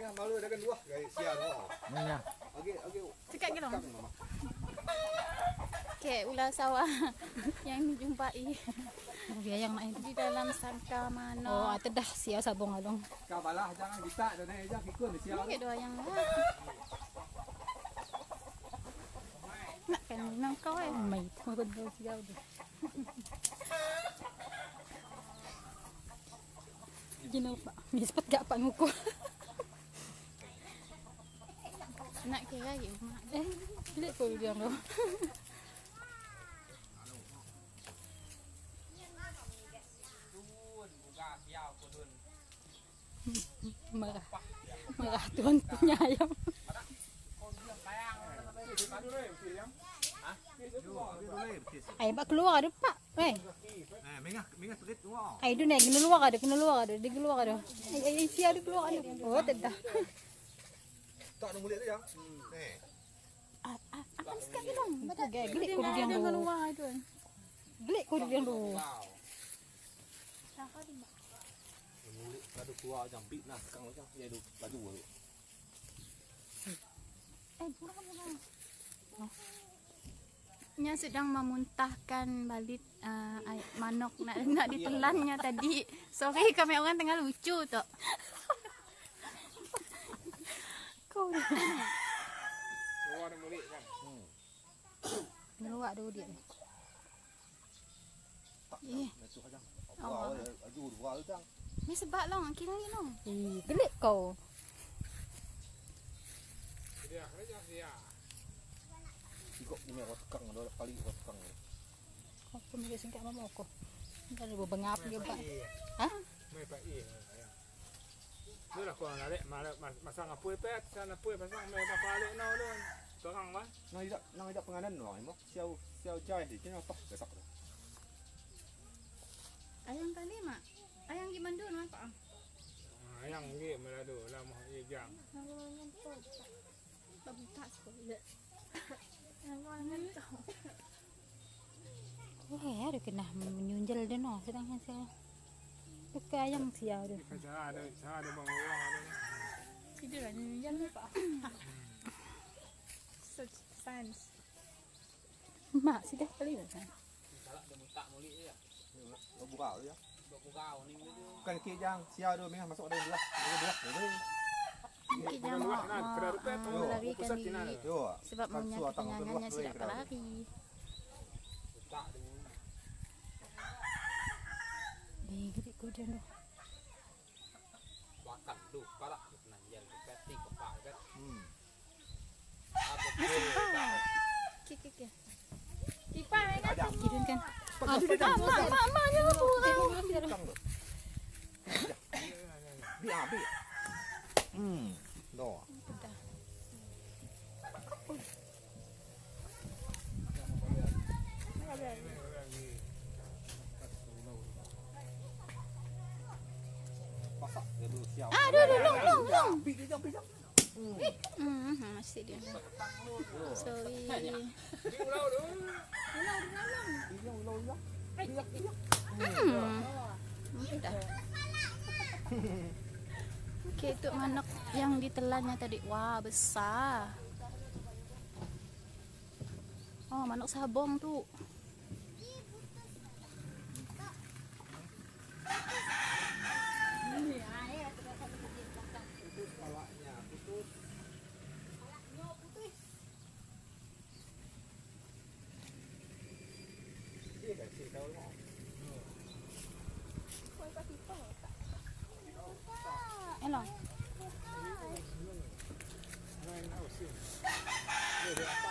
malu dah kan dua gaya sia dua. Iya. Okey. Dekat ke dong? Okey, ular sawah yang dijumpai Biayang na di dalam sangkar manok. Oh, ate dah siya sabong along. Kau balah jangan kita dah naik aja ikut sia. Okey doa yang nak kan nang kau May magod daw siya. Ginaw pa. Mispat ga pa nguko. nak kira you mak. Dili ko diyan do. Marah tuan punya ayam. Ay ba keluar ada pak. Weh. Mengah terit dua. Ay do na ginuluwa ka do, diguluwa ka do. Ay siya do keluar ano. Oh, tedah. Tak ada mulut tu yang. Apa sekat ke dong? Geli ko diyan do. Luar itu. Geli ko diyan do. Mulut ada keluar jambik nak sekarang macam dia ada baju. Pulang. Nya sedang memuntahkan balik manok nak ditelannya tadi. Sorry kami orang tengah lucu tok. Kau. Keluar ada mulut kan. Keluar do dia. Masuk aja. Wah, aju dua tu jang. Ni sebab long kira ni long. Geli kau. Dia. Ikut punya rotkang dah kali rotkang. Kau pun dia singkat mama ko. Kan ibu bengap dia pak. Hah? Mai pak i. Dia lah kau nak masang apa pet, sana apa pasang mai apa balik no don. Sekarang mah. Nang tidak penganan no, mo. Siau jai di sini apa besok. Ayang tadi mak. Ayang gimana dulu mak? Ayang ni meladu lah mau jang. Buka sekolah. Yang orang tahu. Oh ya, ada kena menyunjel dia no, sedangkan saya. Buka ayam siau dia. Cara ada bang orang ada ni. Tidur lah yang pak. Such science. Mak sih dah kali dah. Salah dia mutak mulik dia. Buka dia. Buka ni dia. Bukan ke jang, siau dia mengah masuk dalam belah. Kita mau melarikan diri sebab menyakit kenyangannya sudah pelari. Gede kuda tu. Bakat tu, parak nanjal peti kepak kan. Kik. Kipai kan? Kirun kan. Aduh, mak jangan buang. Biar. Doa. Masak dulu siap. Long. Bijak. Masih dia. Sorry. Udah. Okey, itu manok yang ditelannya tadi. Wah, besar. Oh, manok sabong tu. Elok.